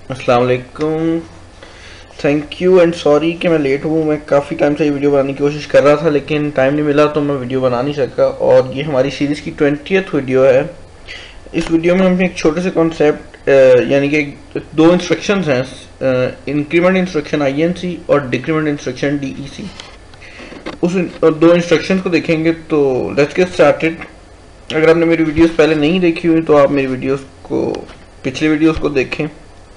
अस्सलाम वालेकुम। Thank you and sorry कि मैं लेट हूँ। मैं काफ़ी टाइम से ये वीडियो बनाने की कोशिश कर रहा था लेकिन टाइम नहीं मिला तो मैं वीडियो बना नहीं सका। और ये हमारी सीरीज़ की 20th वीडियो है। इस वीडियो में हमने एक छोटे से कॉन्सेप्ट यानी कि दो इंस्ट्रक्शंस हैं, इंक्रीमेंट इंस्ट्रक्शन INC और डिक्रीमेंट इंस्ट्रक्शन DEC। उस दो इंस्ट्रक्शंस को देखेंगे। तो लेट्स गेट स्टार्टेड। अगर आपने मेरी वीडियोस पहले नहीं देखी हुई तो आप मेरी वीडियोस को पिछली वीडियोस को देखें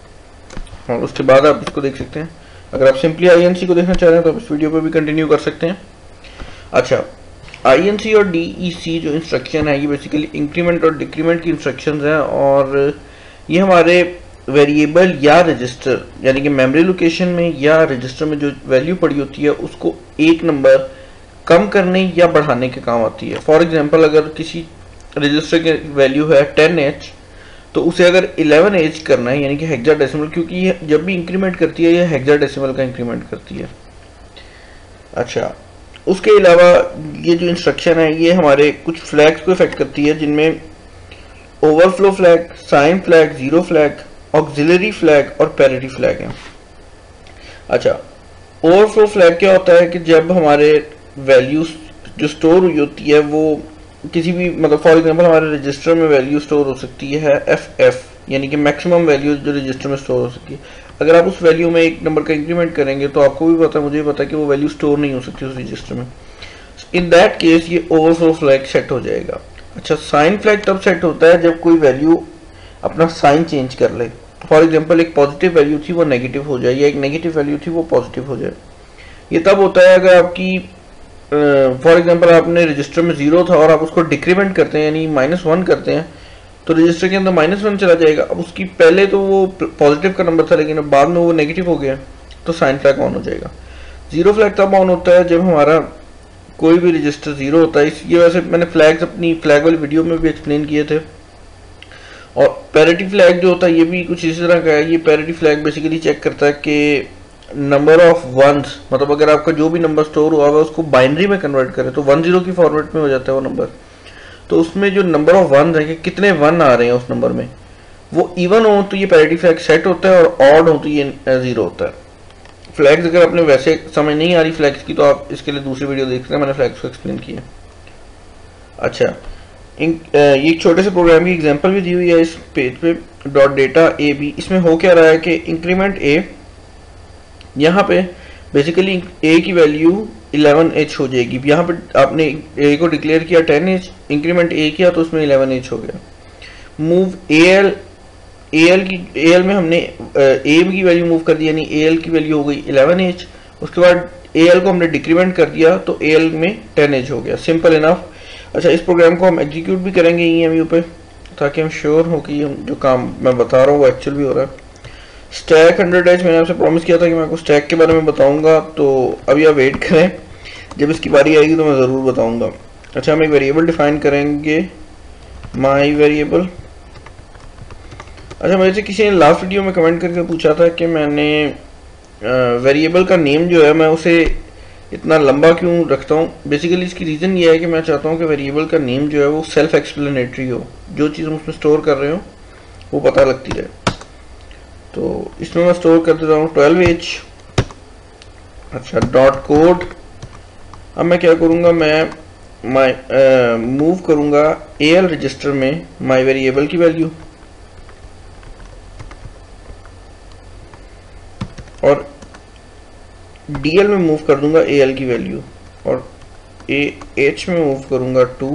और उसके बाद आप इसको देख सकते हैं। अगर आप सिंपली INC को देखना चाह रहे हैं तो आप इस वीडियो पर भी कंटिन्यू कर सकते हैं। अच्छा, INC और DEC जो इंस्ट्रक्शन है ये बेसिकली इंक्रीमेंट और डिक्रीमेंट की इंस्ट्रक्शंस हैं और ये हमारे वेरिएबल या रजिस्टर यानी कि मेमोरी लोकेशन में या रजिस्टर में जो वैल्यू पड़ी होती है उसको एक नंबर कम करने या बढ़ाने के काम आती है। फॉर एग्जांपल, अगर किसी रजिस्टर की वैल्यू है 10H तो उसे अगर 11H करना है यानी कि हेक्साडेसिमल, क्योंकि ये जब भी इंक्रीमेंट करती है ये हेक्साडेसिमल का इंक्रीमेंट करती है। अच्छा, उसके अलावा ये जो इंस्ट्रक्शन है ये हमारे कुछ फ्लैग्स को इफेक्ट करती है जिनमें overflow flag, sign flag, zero flag, auxiliary flag और पैरिटी फ्लैग है। अच्छा, ओवरफ्लो फ्लैग क्या होता है कि जब हमारे वैल्यू जो स्टोर हुई होती है वो किसी भी मतलब फॉर एग्जांपल हमारे रजिस्टर में वैल्यू स्टोर हो सकती है FF यानी कि मैक्सिमम वैल्यू जो रजिस्टर में स्टोर हो सकती है। अगर आप उस वैल्यू में एक नंबर का इंक्रीमेंट करेंगे तो आपको भी पता है, मुझे भी पता है कि वो वैल्यू स्टोर नहीं हो सकती उस रजिस्टर में। इन दैट केस ये ओवरफ्लो फ्लैग सेट हो जाएगा। अच्छा, साइन फ्लैग तब सेट होता है जब कोई वैल्यू अपना साइन चेंज कर ले। फॉर एग्जाम्पल, एक पॉजिटिव वैल्यू थी वो नेगेटिव हो जाए या एक नेगेटिव वैल्यू थी वो पॉजिटिव हो जाए। ये तब होता है अगर आपकी फॉर एग्जाम्पल आपने रजिस्टर में 0 था और आप उसको डिक्रीमेंट करते हैं यानी -1 करते हैं तो रजिस्टर के अंदर -1 चला जाएगा। अब उसकी पहले तो वो पॉजिटिव का नंबर था लेकिन अब बाद में वो नेगेटिव हो गया तो साइन फ्लैग ऑन हो जाएगा। जीरो फ्लैग तब ऑन होता है जब हमारा कोई भी रजिस्टर 0 होता है। ये वैसे मैंने फ्लैग्स अपनी फ्लैग वाली वीडियो में भी एक्सप्लेन किए थे। और पैरिटी फ्लैग जो होता है ये भी कुछ इसी तरह का है। ये पैरिटी फ्लैग बेसिकली चेक करता है कि नंबर ऑफ वंस, मतलब अगर आपका जो भी नंबर स्टोर हुआ है उसको बाइनरी में कन्वर्ट करे तो 10 की फॉर्मेट में हो जाता है वो नंबर। तो उसमें जो नंबर ऑफ वंस है कि कितने 1 आ रहे हैं उस नंबर में, वो इवन हो तो ये पैरिटी फ्लैग सेट होता है और ऑड हो तो ये 0 होता है। फ्लैग्स अगर आपने वैसे समझ नहीं आ रही फ्लैग्स की तो आप इसके लिए दूसरी वीडियो देख सकते हैं, मैंने फ्लैग्स को एक्सप्लेन किया। अच्छा, ये एक छोटे से प्रोग्राम की एग्जांपल भी दी हुई है इस पेज पे। डॉट डेटा AB, इसमें हो क्या रहा है कि इंक्रीमेंट A, यहाँ पे बेसिकली A की वैल्यू 11H हो जाएगी। यहाँ पे आपने A को डिक्लेयर किया 10H, इंक्रीमेंट A किया तो उसमें 11H हो गया। मूव AL में हमने A की वैल्यू मूव कर दी यानी AL की वैल्यू हो गई 11H। उसके बाद AL को हमने डिक्रीमेंट कर दिया तो AL में 10H हो गया। Simple enough. अच्छा, इस प्रोग्राम को हम एग्जीक्यूट भी करेंगे EMU पे ताकि हम श्योर हो कि हम जो काम मैं बता रहा हूँ वो एक्चुअल भी हो रहा है। स्टैक 100H, मैंने आपसे प्रॉमिस किया था कि मैं आपको स्टैक के बारे में बताऊंगा, तो अभी आप वेट करें, जब इसकी बारी आएगी तो मैं ज़रूर बताऊंगा। अच्छा, हम एक वेरिएबल डिफाइन करेंगे, माई वेरिएबल। अच्छा, मेरे से किसी ने लास्ट वीडियो में कमेंट करके पूछा था कि मैंने वेरिएबल का नेम जो है मैं उसे इतना लंबा क्यों रखता हूँ। बेसिकली इसकी रीज़न ये है कि मैं चाहता हूँ कि वेरिएबल का नेम जो है वो सेल्फ एक्सप्लेनेटरी हो, जो चीज़ हम उसमें स्टोर कर रहे हो वो पता लगती रहे। तो इसमें मैं स्टोर कर देता हूँ 12H। अच्छा, डॉट कोड। अब मैं क्या करूँगा, मैं मूव करूँगा AL रजिस्टर में माई वेरिएबल की वैल्यू और DL में मूव कर दूंगा AL की वैल्यू और AH में मूव करूंगा 2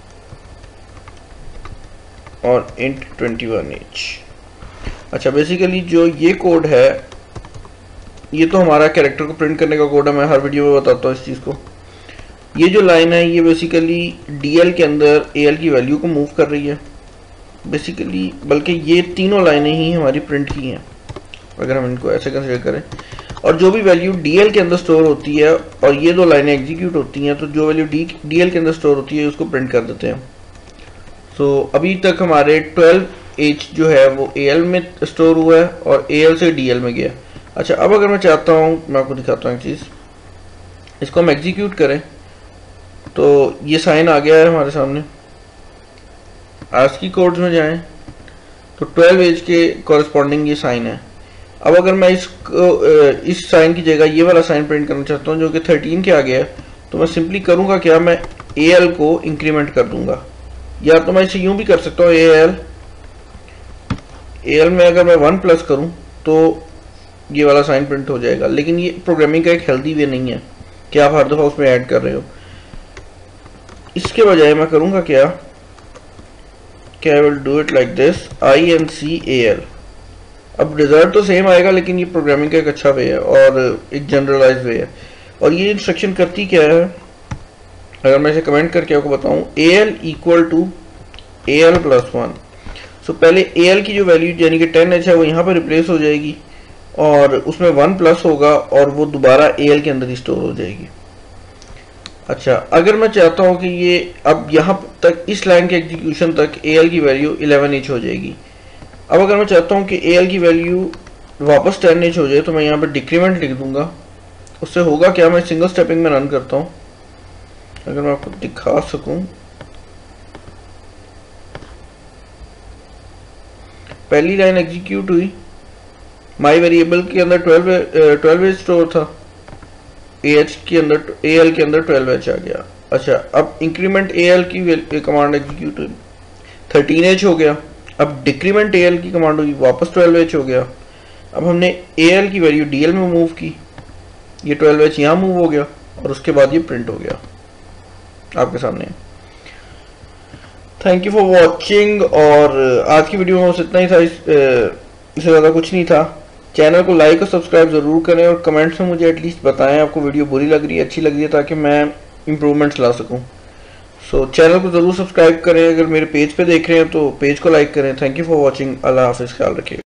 और int 21H। अच्छा, बेसिकली जो ये कोड है ये तो हमारा कैरेक्टर को प्रिंट करने का कोड है, मैं हर वीडियो में बताता हूँ इस चीज़ को। ये जो लाइन है ये बेसिकली DL के अंदर AL की वैल्यू को मूव कर रही है बेसिकली, बल्कि ये तीनों लाइनें ही हमारी प्रिंट की हैं अगर हम इनको ऐसे कंसिडर करें। और जो भी वैल्यू DL के अंदर स्टोर होती है और ये दो लाइनें एग्जीक्यूट होती हैं तो जो वैल्यू DL के अंदर स्टोर होती है उसको प्रिंट कर देते हैं। सो अभी तक हमारे 12H जो है वो AL में स्टोर हुआ है और AL से DL में गया। अच्छा, अब अगर मैं चाहता हूँ, मैं आपको दिखाता हूँ एक चीज़, इसको हम एग्जीक्यूट करें तो ये साइन आ गया है हमारे सामने। ASCII कोड्स में जाएं तो 12H के कॉरेस्पॉन्डिंग ये साइन है। अब अगर मैं इस साइन की जगह ये वाला साइन प्रिंट करना चाहता हूँ जो कि 13 के आगे है, तो मैं सिंपली करूँगा क्या, मैं AL को इंक्रीमेंट कर दूंगा, या तो मैं इसे यूं भी कर सकता हूँ AL में अगर मैं 1 प्लस करूँ तो ये वाला साइन प्रिंट हो जाएगा। लेकिन ये प्रोग्रामिंग का एक हेल्दी वे नहीं है कि आप हर दफ़ा उसमें ऐड कर रहे हो। इसके बजाय मैं करूँगा क्या, I will do it like this, INC AL। अब रिजल्ट तो सेम आएगा लेकिन ये प्रोग्रामिंग का एक अच्छा वे है और एक जनरलाइज वे है। और ये इंस्ट्रक्शन करती क्या है, अगर मैं इसे कमेंट करके आपको बताऊं, AL equal to AL plus 1। So पहले AL की जो वैल्यू यानी कि 10H है वो यहाँ पर रिप्लेस हो जाएगी और उसमें 1 प्लस होगा और वो दोबारा AL के अंदर ही स्टोर हो जाएगी। अच्छा, अगर मैं चाहता हूँ कि ये अब यहाँ तक इस लाइन के एग्जीक्यूशन तक AL की वैल्यू 11H हो जाएगी। अब अगर मैं चाहता हूँ कि AL की वैल्यू वापस 10H हो जाए तो मैं यहाँ पर डिक्रीमेंट लिख दूंगा। उससे होगा क्या, मैं सिंगल स्टेपिंग में रन करता हूँ, अगर मैं आपको दिखा सकूं, पहली लाइन एग्जीक्यूट हुई, माई वेरिएबल के अंदर 12H स्टोर था, AL के अंदर 12H आ गया। अच्छा, अब इंक्रीमेंट AL की कमांड एग्जीक्यूट हुई, 13H हो गया। अब डिक्रीमेंट AL की कमांड हुई, वापस 12H हो गया। अब हमने AL की वैल्यू DL में मूव की, ये 12H यहाँ मूव हो गया और उसके बाद ये प्रिंट हो गया आपके सामने। Thank you for watching. और आज की वीडियो में बस इतना ही था, इससे ज़्यादा कुछ नहीं था। चैनल को लाइक और सब्सक्राइब ज़रूर करें और कमेंट्स में मुझे एटलीस्ट बताएं आपको वीडियो बुरी लग रही है, अच्छी लग रही है, ताकि मैं इम्प्रूवमेंट्स ला सकूं। सो चैनल को ज़रूर सब्सक्राइब करें। अगर मेरे पेज पे देख रहे हैं तो पेज को लाइक करें। Thank you for watching. अल्लाह हाफिज़, ख्याल रखिए।